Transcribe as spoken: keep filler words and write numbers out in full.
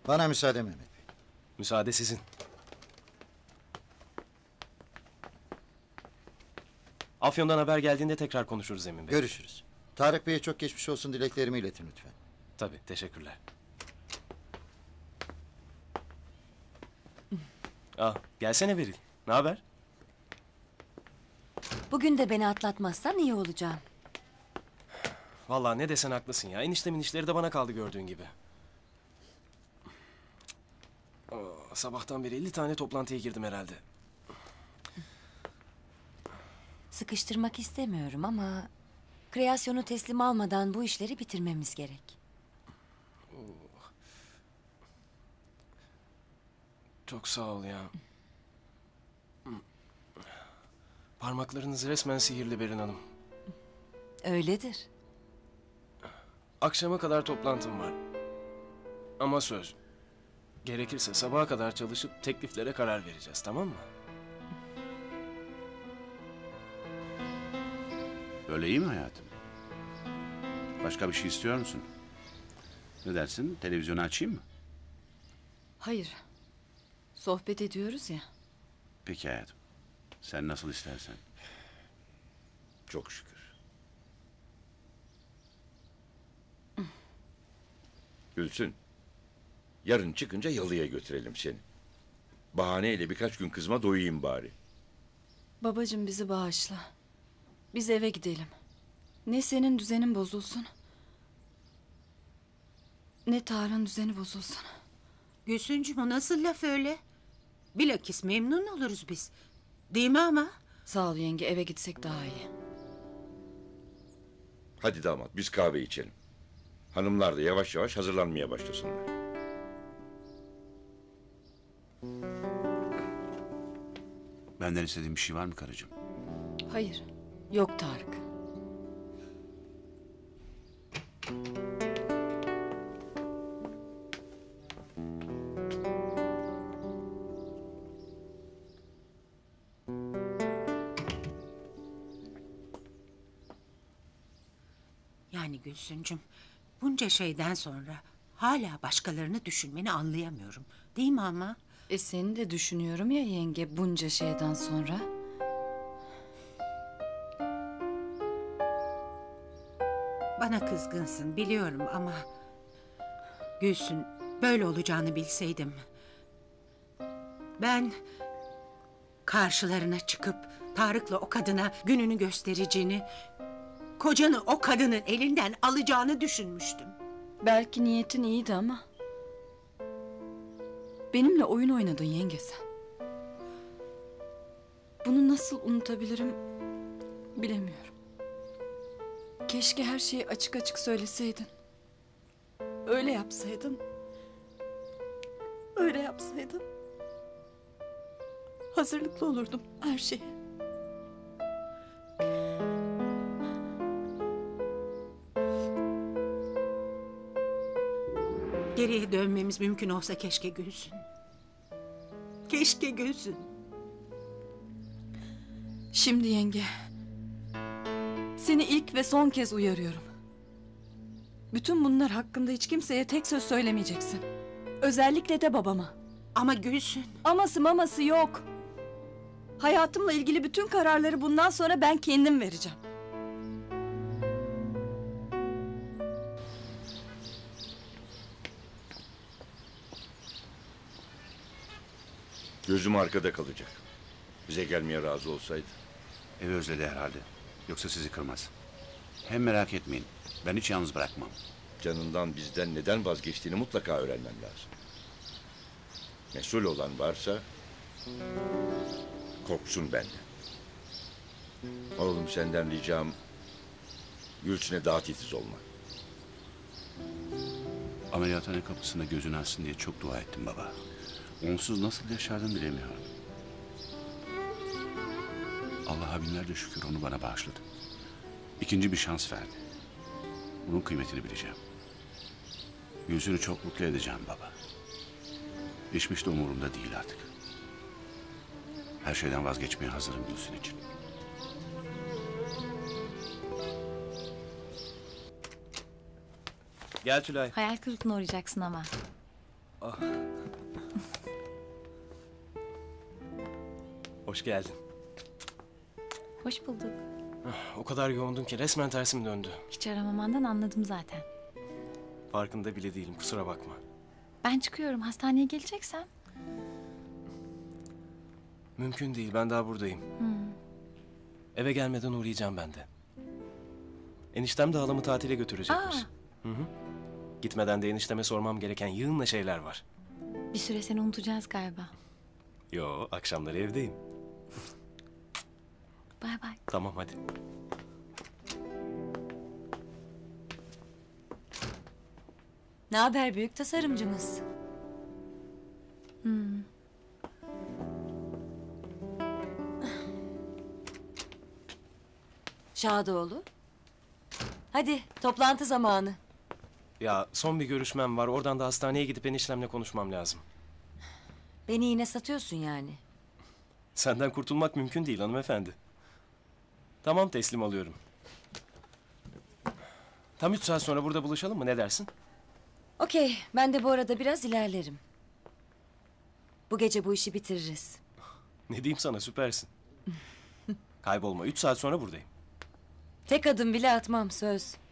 Bana müsaade Mehmet Bey. Müsaade sizin. Afyon'dan haber geldiğinde tekrar konuşuruz Emin Bey. Görüşürüz. Tarık Bey'e çok geçmiş olsun dileklerimi iletin lütfen. Tabii, teşekkürler. Ah, gelsene Beril. Ne haber? Bugün de beni atlatmazsan iyi olacağım. Vallahi ne desen haklısın ya. Eniştemin işleri de bana kaldı gördüğün gibi. Oh, sabahtan beri elli tane toplantıya girdim herhalde. Sıkıştırmak istemiyorum ama... kreasyonu teslim almadan bu işleri bitirmemiz gerek. Çok sağ ol ya. Parmaklarınız resmen sihirli Berin Hanım. Öyledir. Akşama kadar toplantım var. Ama söz. Gerekirse sabaha kadar çalışıp tekliflere karar vereceğiz, tamam mı? Böyle iyi mi hayatım? Başka bir şey istiyor musun? Ne dersin? Televizyonu açayım mı? Hayır. Sohbet ediyoruz ya. Peki hayatım. Sen nasıl istersen. Çok şükür. Gülsün. Yarın çıkınca yalıya götürelim seni. Bahaneyle birkaç gün kızma doyayım bari. Babacığım bizi bağışla. Biz eve gidelim. Ne senin düzenin bozulsun, ne Tarık'ın düzeni bozulsun. Gülsüncüm, o nasıl laf öyle? Bilakis memnun oluruz biz. Değil mi ama? Sağ ol yenge, eve gitsek daha iyi. Hadi damat, biz kahve içelim. Hanımlar da yavaş yavaş hazırlanmaya başlasınlar. Benden istediğin bir şey var mı karıcığım? Hayır, yok Tarık. Yani Gülsüncüm, bunca şeyden sonra hala başkalarını düşünmeni anlayamıyorum. Değil mi ama? E seni de düşünüyorum ya yenge, bunca şeyden sonra. Bana kızgınsın biliyorum ama... Gülsün, böyle olacağını bilseydim... Ben... karşılarına çıkıp Tarık'la o kadına gününü göstereceğini... kocanı o kadının elinden alacağını düşünmüştüm. Belki niyetin iyiydi ama... benimle oyun oynadın yenge sen. Bunu nasıl unutabilirim bilemiyorum. Keşke her şeyi açık açık söyleseydin. Öyle yapsaydın. Öyle yapsaydın. Hazırlıklı olurdum her şeye. Geriye dönmemiz mümkün olsa keşke Gülsün. Keşke Gülsün. Şimdi yenge, seni ilk ve son kez uyarıyorum. Bütün bunlar hakkında hiç kimseye tek söz söylemeyeceksin. Özellikle de babama. Ama Gülsün... Aması maması yok. Hayatımla ilgili bütün kararları bundan sonra ben kendim vereceğim. Gözüm arkada kalacak. Bize gelmeye razı olsaydı. Evi özledi herhalde. Yoksa sizi kırmaz. Hem merak etmeyin. Ben hiç yalnız bırakmam. Canından bizden neden vazgeçtiğini mutlaka öğrenmem lazım. Mesul olan varsa... korksun benden. Oğlum, senden ricam... Gülsün'e daha titiz olmak. Ameliyathane kapısında gözünü açsın diye çok dua ettim baba. Onsuz nasıl yaşardım bilemiyorum. Allah'a binlerce şükür onu bana bağışladı. İkinci bir şans verdi. Bunun kıymetini bileceğim. Gülsün'ü çok mutlu edeceğim baba. Geçmiş de umurumda değil artık. Her şeyden vazgeçmeye hazırım Gülsün için. Gel Tülay. Hayal kırıklığına uğrayacaksın ama. Hoş geldin. Hoş bulduk. O kadar yoğundum ki resmen tersim döndü. Hiç aramamandan anladım zaten. Farkında bile değilim, kusura bakma. Ben çıkıyorum. Hastaneye geleceksen. Mümkün değil, ben daha buradayım. Eve gelmeden uğrayacağım ben de. Eniştem de halamı tatile götürecekmiş. Aa. Hı hı. Gitmeden de enişteme sormam gereken yığınla şeyler var. Bir süre seni unutacağız galiba. Yo, akşamları evdeyim. Bay bay. Tamam hadi. Ne haber büyük tasarımcımız? Şadoğlu. Hadi toplantı zamanı. Ya son bir görüşmem var, oradan da hastaneye gidip eniştemle konuşmam lazım. Beni yine satıyorsun yani. Senden kurtulmak mümkün değil hanımefendi. Tamam, teslim alıyorum. Tam üç saat sonra burada buluşalım mı, ne dersin? Okey, ben de bu arada biraz ilerlerim. Bu gece bu işi bitiririz. Ne diyeyim sana, süpersin. Kaybolma, üç saat sonra buradayım. Tek adım bile atmam söz.